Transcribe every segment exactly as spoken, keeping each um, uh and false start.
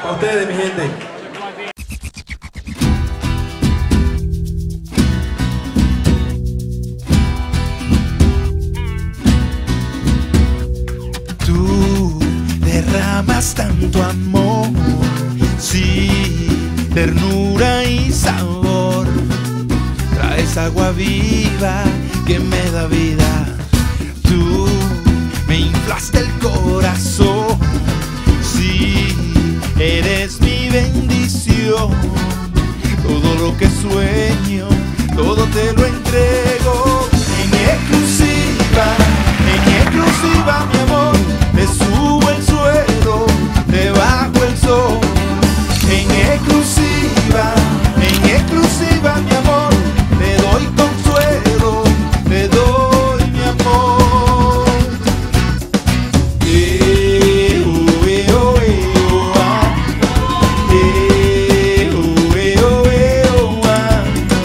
A ustedes, mi gente. Tú derramas tanto amor, sí, ternura y sabor. Traes agua viva que me da vida. Tú me inflaste el corazón, sí, eres mi bendición. Todo lo que sueño, todo te lo entrego. En exclusiva, en exclusiva, mi amor, te subo el suelo, te bajo el sol. En exclusiva, en exclusiva, mi amor, te doy consuelo, te doy mi amor. Eh, oh, eh, oh, eh, oh, ah. Eh, oh, eh, oh, eh, oh, ah.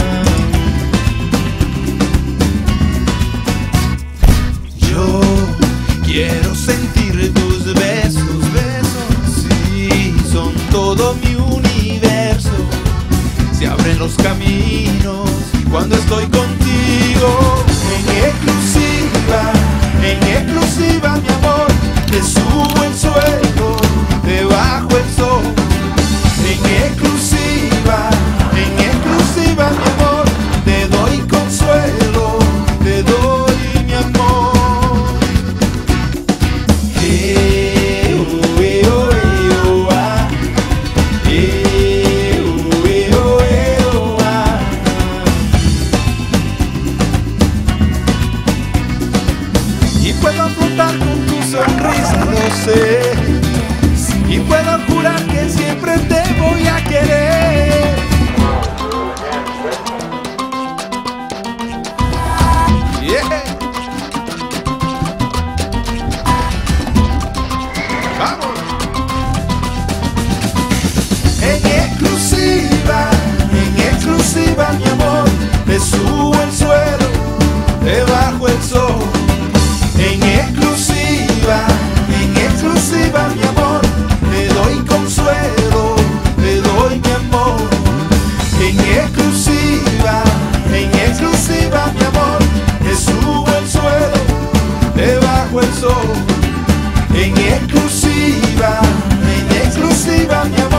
Yo quiero sentir tus besos, besos, sí, son todo mi universo. Se abren los caminos cuando estoy contigo. En exclusiva, en exclusiva, mi amor, te subo el suelo, te bajo el sol. En exclusiva, en exclusiva, mi amor, te doy consuelo, te doy mi amor. Eh, oh, eh, oh, eh, oh, ah. Eh, oh, eh, oh, eh, oh, ah. Y puedo flotar con tu sonrisa, lo sé. Y puedo jurar que siempre te voy a querer. Yeah. Vamos. En exclusiva, en exclusiva, mi amor, te subo el suelo, te bajo el sol. En exclusiva, en exclusiva, mi amor, te doy consuelo, te doy mi amor. En exclusiva, en exclusiva, mi amor, te subo el suelo, te bajo el sol. En exclusiva, en exclusiva, mi amor.